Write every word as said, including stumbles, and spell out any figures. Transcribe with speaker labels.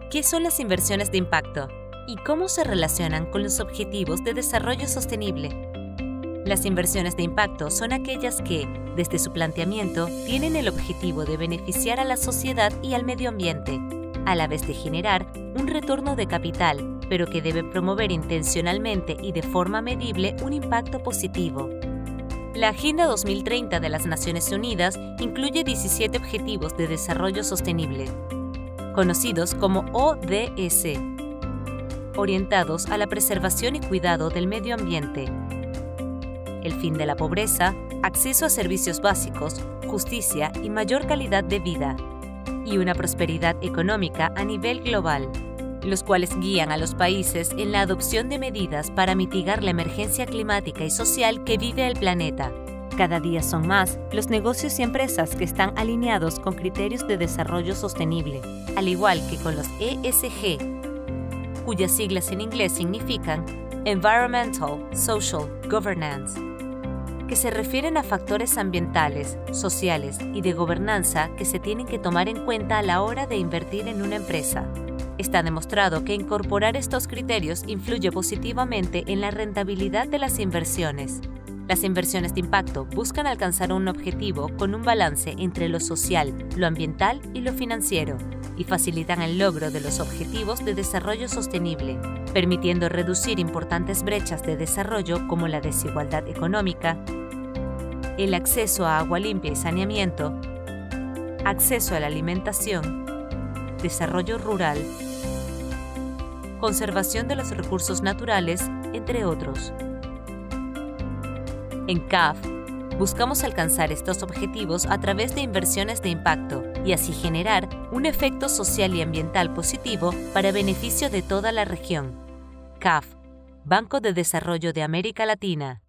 Speaker 1: ¿Qué son las inversiones de impacto? ¿Y cómo se relacionan con los objetivos de desarrollo sostenible? Las inversiones de impacto son aquellas que, desde su planteamiento, tienen el objetivo de beneficiar a la sociedad y al medio ambiente, a la vez de generar un retorno de capital, pero que deben promover intencionalmente y de forma medible un impacto positivo. La Agenda dos mil treinta de las Naciones Unidas incluye diecisiete Objetivos de Desarrollo Sostenible, conocidos como O D S, orientados a la preservación y cuidado del medio ambiente, el fin de la pobreza, acceso a servicios básicos, justicia y mayor calidad de vida, y una prosperidad económica a nivel global, los cuales guían a los países en la adopción de medidas para mitigar la emergencia climática y social que vive el planeta. Cada día son más los negocios y empresas que están alineados con criterios de desarrollo sostenible, al igual que con los E S G, cuyas siglas en inglés significan Environmental, Social, Governance, que se refieren a factores ambientales, sociales y de gobernanza que se tienen que tomar en cuenta a la hora de invertir en una empresa. Está demostrado que incorporar estos criterios influye positivamente en la rentabilidad de las inversiones. Las inversiones de impacto buscan alcanzar un objetivo con un balance entre lo social, lo ambiental y lo financiero, y facilitan el logro de los objetivos de desarrollo sostenible, permitiendo reducir importantes brechas de desarrollo como la desigualdad económica, el acceso a agua limpia y saneamiento, acceso a la alimentación, desarrollo rural, conservación de los recursos naturales, entre otros. En C A F, buscamos alcanzar estos objetivos a través de inversiones de impacto y así generar un efecto social y ambiental positivo para beneficio de toda la región. C A F, Banco de Desarrollo de América Latina.